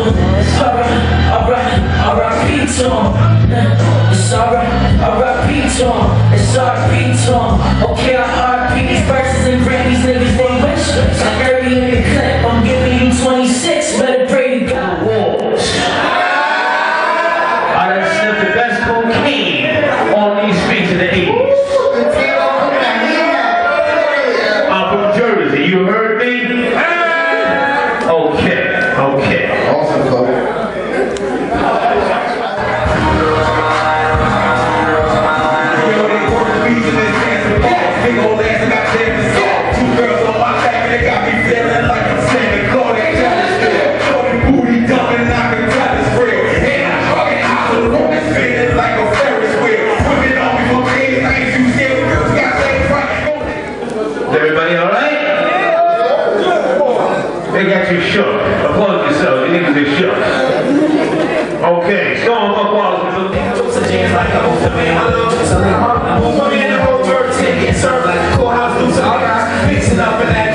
Okay, I RP these verses and Grammys, niggas they wish. Like early in the clip, I'm giving you 26, better pray to God. I done sniffed the best cocaine on these streets in the 80s. I'm from Jersey, you heard me? Okay, okay. Awesome, folks. Big old ass and got dead and soft. 2 girls on my back and they got me feeling like I'm Santa Claus. They jealous still. Shorty booty dumping and I can tell it's real. And I'm trucking out of the room and spinning like a Ferris wheel. Women on me for days, I ain't too scared. Girls got things right. Is everybody alright? They got you shook. Applaud yourselves, you niggas are shook. Okay, so on Bucwild. Like a old man. Served like a courthouse, do some fixing up and